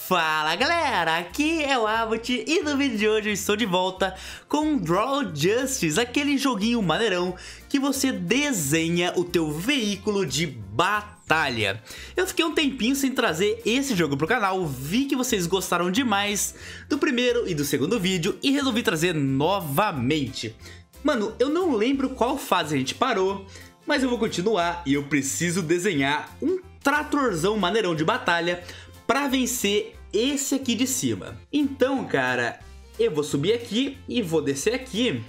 Fala galera, aqui é o Abbott e no vídeo de hoje eu estou de volta com Draw Justice, aquele joguinho maneirão que você desenha o teu veículo de batalha. Eu fiquei um tempinho sem trazer esse jogo pro canal, vi que vocês gostaram demais do primeiro e do segundo vídeo e resolvi trazer novamente. Mano, eu não lembro qual fase a gente parou, mas eu vou continuar e eu preciso desenhar um tratorzão maneirão de batalha pra vencer esse aqui de cima. Então, cara, eu vou subir aqui e vou descer aqui.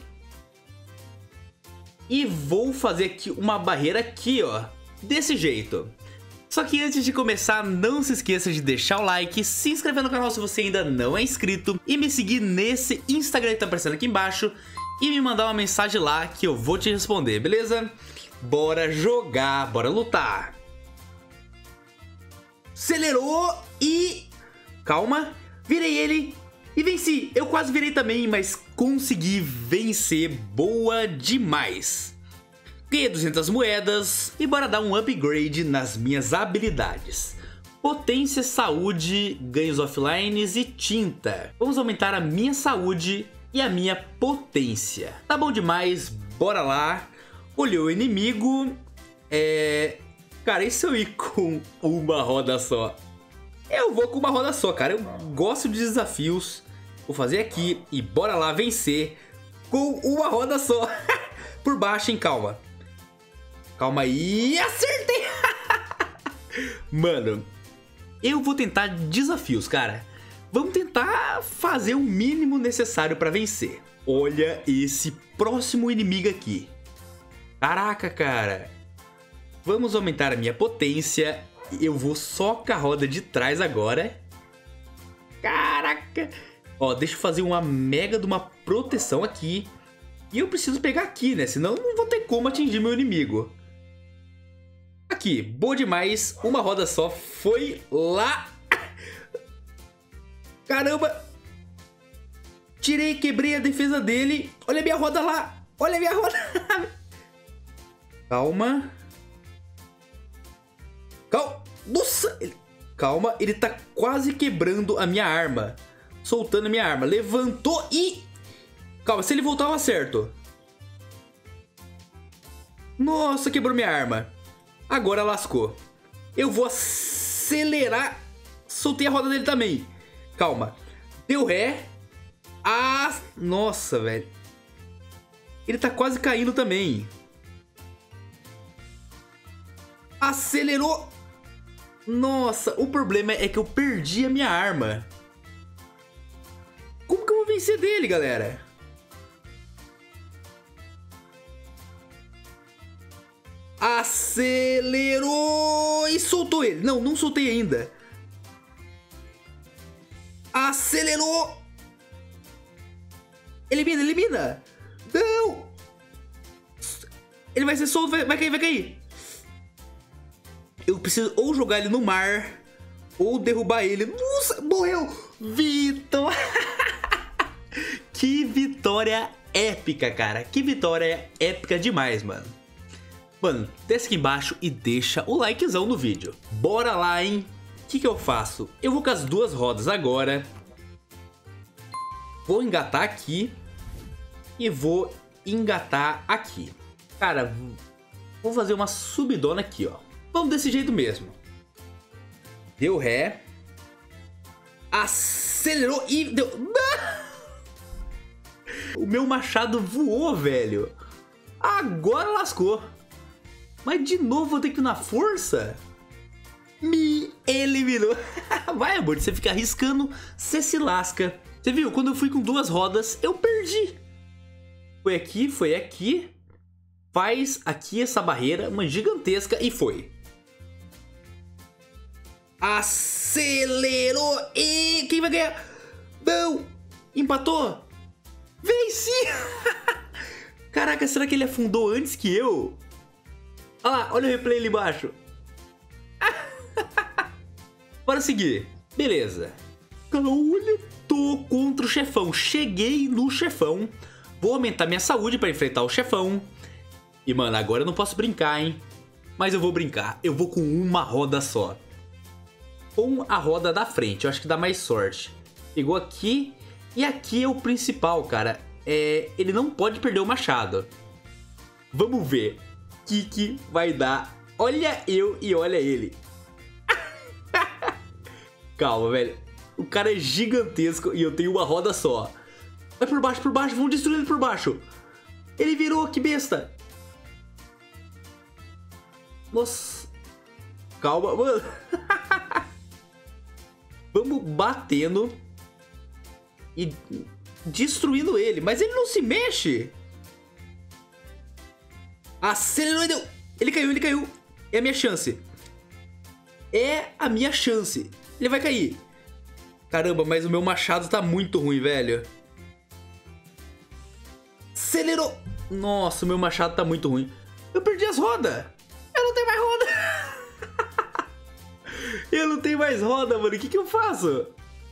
E vou fazer aqui uma barreira aqui, ó. Desse jeito. Só que antes de começar, não se esqueça de deixar o like, se inscrever no canal se você ainda não é inscrito. E me seguir nesse Instagram que tá aparecendo aqui embaixo. E me mandar uma mensagem lá que eu vou te responder, beleza? Bora jogar, bora lutar. Acelerou e... calma, virei ele e venci. Eu quase virei também, mas consegui vencer. Boa demais. Ganhei 200 moedas e bora dar um upgrade nas minhas habilidades. Potência, saúde, ganhos offline e tinta. Vamos aumentar a minha saúde e a minha potência. Tá bom demais, bora lá. Olhou o inimigo. Cara, e se eu ir com uma roda só? Eu vou com uma roda só, cara. Eu gosto de desafios. Vou fazer aqui e bora lá vencer com uma roda só. Por baixo, hein? Calma. Calma aí. Acertei! Mano, eu vou tentar desafios, cara. Vamos tentar fazer o mínimo necessário pra vencer. Olha esse próximo inimigo aqui. Caraca, cara. Vamos aumentar a minha potência. Eu vou só com a roda de trás agora. Caraca. Ó, deixa eu fazer uma mega de uma proteção aqui. E eu preciso pegar aqui, né? Senão não vou ter como atingir meu inimigo. Aqui, boa demais. Uma roda só. Foi lá. Caramba. Tirei, quebrei a defesa dele. Olha a minha roda lá. Olha a minha roda. Calma. Calma. Nossa. Calma, ele tá quase quebrando a minha arma. Soltando a minha arma. Levantou e... calma, se ele voltar eu acerto. Nossa, quebrou minha arma. Agora lascou. Eu vou acelerar. Soltei a roda dele também. Calma. Deu ré. Ah, nossa, velho. Ele tá quase caindo também. Acelerou. Nossa, o problema é que eu perdi a minha arma. Como que eu vou vencer dele, galera? Acelerou e soltou ele. Não, não soltei ainda. Acelerou. Elimina, elimina. Não. Ele vai ser solto, vai cair, vai cair. Eu preciso ou jogar ele no mar ou derrubar ele. Nossa, morreu. Vitor. Que vitória épica, cara. Que vitória épica demais, mano. Mano, desce aqui embaixo e deixa o likezão no vídeo. Bora lá, hein? O que eu faço? Eu vou com as duas rodas agora. Vou engatar aqui. E vou engatar aqui. Cara, vou fazer uma subidona aqui, ó. Vamos desse jeito mesmo. Deu ré. Acelerou e deu... O meu machado voou, velho. Agora lascou. Mas de novo vou ter que ir na força? Me eliminou. Vai, amor, você fica arriscando, você se lasca. Você viu? Quando eu fui com duas rodas, eu perdi. Foi aqui, foi aqui. Faz aqui essa barreira, uma gigantesca, e foi. Acelerou e... quem vai ganhar? Não! Empatou! Venci! Caraca, será que ele afundou antes que eu? Olha lá, olha o replay ali embaixo. Bora seguir. Beleza. Olha, tô contra o chefão. Cheguei no chefão. Vou aumentar minha saúde pra enfrentar o chefão. E, mano, agora eu não posso brincar, hein? Mas eu vou brincar. Eu vou com uma roda só. com a roda da frente. Eu acho que dá mais sorte. Pegou aqui. E aqui é o principal, cara. Ele não pode perder o machado. Vamos ver o que vai dar. Olha eu e olha ele. Calma, velho. O cara é gigantesco e eu tenho uma roda só. Vai por baixo, vamos destruir ele por baixo. Ele virou, que besta. Nossa. Calma, mano. Vamos batendo e destruindo ele. Mas ele não se mexe. Acelerou e deu. Ele caiu. É a minha chance. É a minha chance. Ele vai cair. Caramba, mas o meu machado tá muito ruim, velho. Acelerou. Nossa, o meu machado tá muito ruim. Eu perdi as rodas. Eu não tenho mais roda. Eu não tenho mais roda, mano. O que eu faço?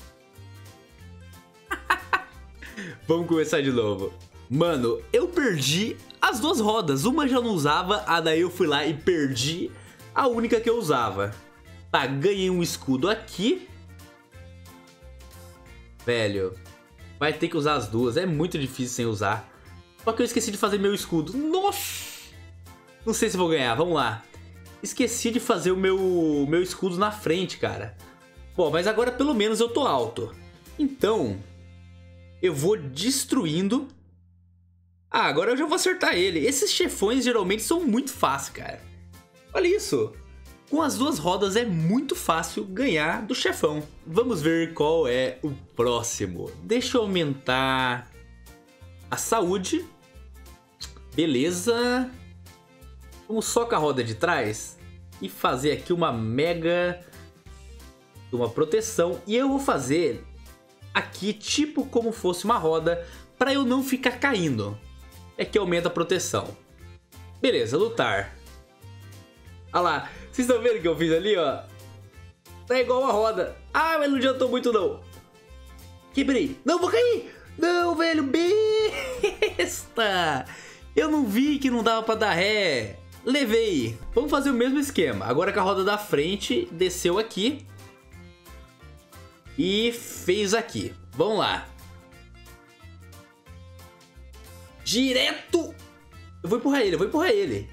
Vamos começar de novo. Mano, eu perdi as duas rodas. Uma já não usava, a daí eu fui lá e perdi a única que eu usava. Tá, ganhei um escudo aqui. Velho, vai ter que usar as duas. É muito difícil sem usar. Só que eu esqueci de fazer meu escudo. Nossa! Não sei se vou ganhar, vamos lá. Esqueci de fazer o meu escudo na frente, cara. Bom, mas agora pelo menos eu tô alto. Então, eu vou destruindo. Ah, agora eu já vou acertar ele. Esses chefões geralmente são muito fáceis, cara. Olha isso. Com as duas rodas é muito fácil ganhar do chefão. Vamos ver qual é o próximo. Deixa eu aumentar a saúde. Beleza. Vamos só com a roda de trás e fazer aqui uma mega... uma proteção. E eu vou fazer aqui tipo como fosse uma roda para eu não ficar caindo. É que aumenta a proteção. Beleza, lutar. Olha lá. Vocês estão vendo o que eu fiz ali, ó? Tá igual uma roda. Ah, mas não adiantou muito, não. Quebrei. Não, vou cair. Não, velho. Besta. Eu não vi que não dava pra dar ré. Levei. Vamos fazer o mesmo esquema. Agora com a roda da frente, desceu aqui. E fez aqui. Vamos lá. Direto. Eu vou empurrar ele.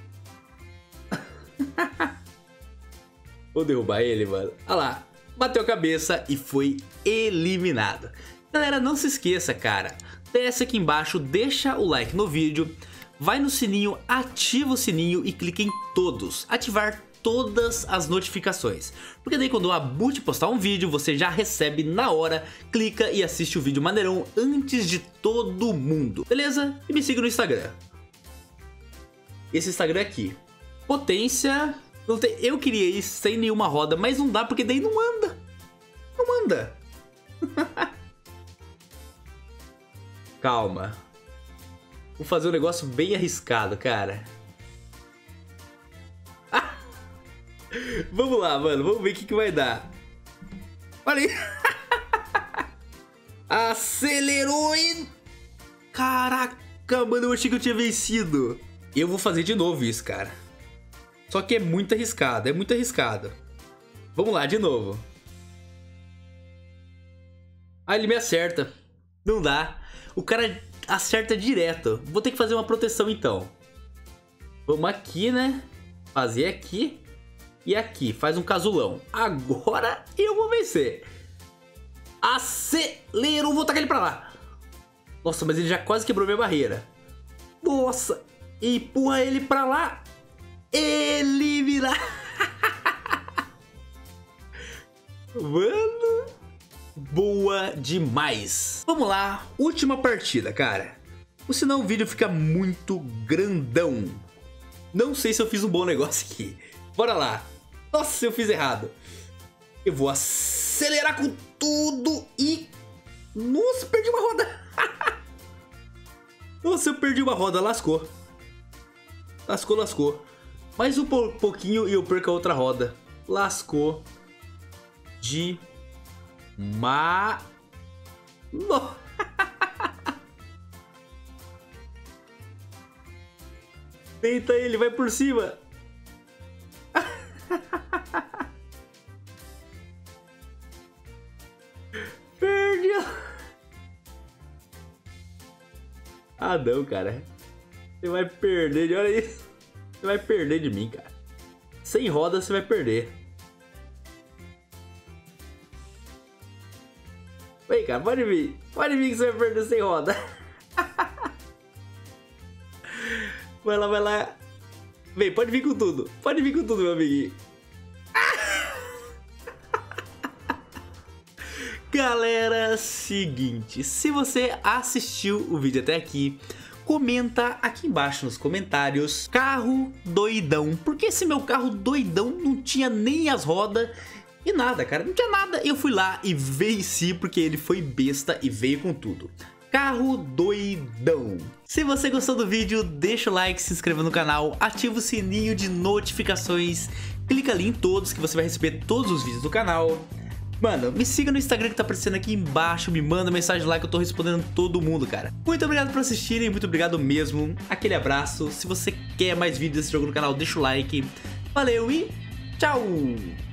Vou derrubar ele, mano. Olha lá. Bateu a cabeça e foi eliminado. Galera, não se esqueça, cara. Desce aqui embaixo, deixa o like no vídeo. Vai no sininho, ativa o sininho e clica em todos. Ativar todas as notificações. Porque daí quando a Boot postar um vídeo, você já recebe na hora. Clica e assiste o vídeo maneirão antes de todo mundo. Beleza? E me siga no Instagram. Esse Instagram aqui. Potência... Não tem, eu queria ir sem nenhuma roda, mas não dá porque daí não anda. Não anda. Calma. Vou fazer um negócio bem arriscado, cara. Vamos lá, mano. Vamos ver o que vai dar. Olha aí. Acelerou e... Caraca, mano. Eu achei que eu tinha vencido. Eu vou fazer de novo isso, cara. Só que é muito arriscado, Vamos lá, de novo. Ah, ele me acerta. Não dá. O cara acerta direto. Vou ter que fazer uma proteção, então. Vamos aqui, né? Fazer aqui. E aqui. Faz um casulão. Agora eu vou vencer. Acelerou. Vou tacar ele pra lá. Nossa, mas ele já quase quebrou minha barreira. Nossa. Empurra ele pra lá. Eliminar. Mano, boa demais. Vamos lá, última partida, cara. Ou senão o vídeo fica muito grandão. Não sei se eu fiz um bom negócio aqui. Bora lá. Nossa, eu fiz errado. Eu vou acelerar com tudo e... Nossa, perdi uma roda. Nossa, eu perdi uma roda, lascou. Lascou. Mais um pouquinho e eu perco a outra roda. Lascou. Deita ele, vai por cima. Perdeu. Ah, não, cara. Você vai perder, olha aí. Você vai perder de mim, cara. Sem roda, você vai perder. Vem, cara, pode vir. Pode vir que você vai perder sem roda. Vai lá, vai lá. Vem, pode vir com tudo. Pode vir com tudo, meu amiguinho. Galera, seguinte. Se você assistiu o vídeo até aqui, comenta aqui embaixo nos comentários: carro doidão. Porque esse meu carro doidão não tinha nem as rodas e nada, cara. Não tinha nada. Eu fui lá e venci porque ele foi besta e veio com tudo. Carro doidão. Se você gostou do vídeo, deixa o like, se inscreva no canal, ativa o sininho de notificações, clica ali em todos que você vai receber todos os vídeos do canal. Mano, me siga no Instagram que tá aparecendo aqui embaixo, me manda mensagem lá que eu tô respondendo todo mundo, cara. Muito obrigado por assistirem, muito obrigado mesmo. Aquele abraço. Se você quer mais vídeos desse jogo no canal, deixa o like. Valeu e tchau!